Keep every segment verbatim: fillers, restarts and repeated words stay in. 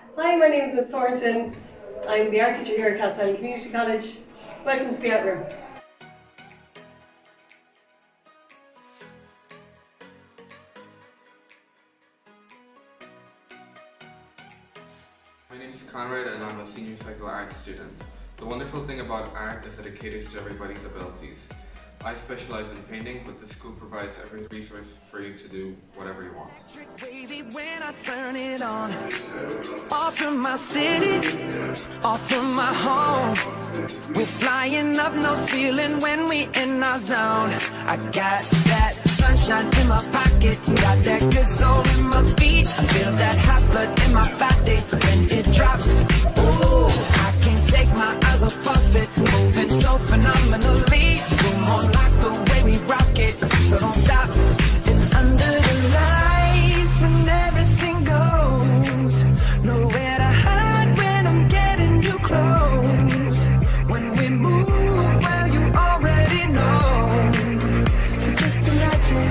Hi, my name is Miss Thornton. I'm the art teacher here at Castleisland Community College. Welcome to the Art Room. My name is Conrad and I'm a senior secular arts student. The wonderful thing about art is that it caters to everybody's abilities. I specialize in painting, but the school provides every resource for you to do whatever you want. Baby, when I turn it on, off from my city, off from my home, we're flying up no ceiling when we in our zone. I got that sunshine in my pocket, got that good soul in my feet. I feel that hot blood in my body when it drops. Ooh, I can't take my eyes off of it, moving so phenomenally. Come on, like the way we rock it, so don't stop. And under the lights, when everything goes, nowhere to hide when I'm getting you close. When we move, well, you already know. So just imagine.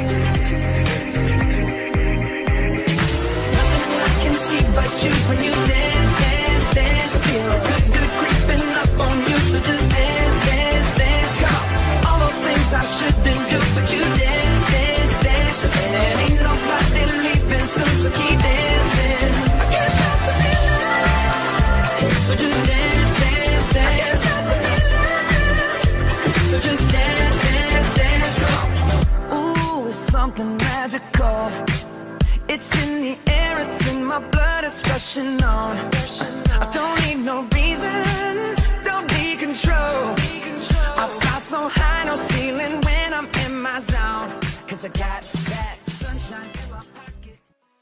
Nothing I can see but you when you dance, dance, dance. Feel good, good creeping up on you, so just dance, dance, dance. Come on. All those things I shouldn't do, but you dance, dance, dance. And ain't nobody leaving soon, so keep dancing. I can't stop the feeling, so just dance, dance, dance. I can't stop the feeling, so just dance, dance, dance. Come on. Ooh, it's something magical. It's in the air, it's in my blood, it's rushing on. I don't need no reason, don't need control. I fly so high, no ceiling when I'm in my zone. Cause I got that sunshine in my pocket.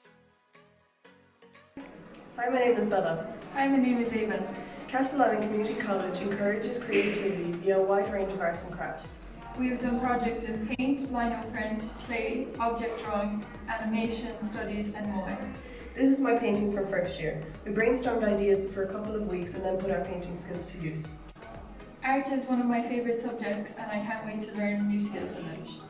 Hi, my name is Bella. Hi, my name is David. Castleisland Community College encourages creativity via a wide range of arts and crafts. We have done projects in paint, lino print, clay, object drawing, animation, studies and more. This is my painting from first year. We brainstormed ideas for a couple of weeks and then put our painting skills to use. Art is one of my favourite subjects and I can't wait to learn new skills in it.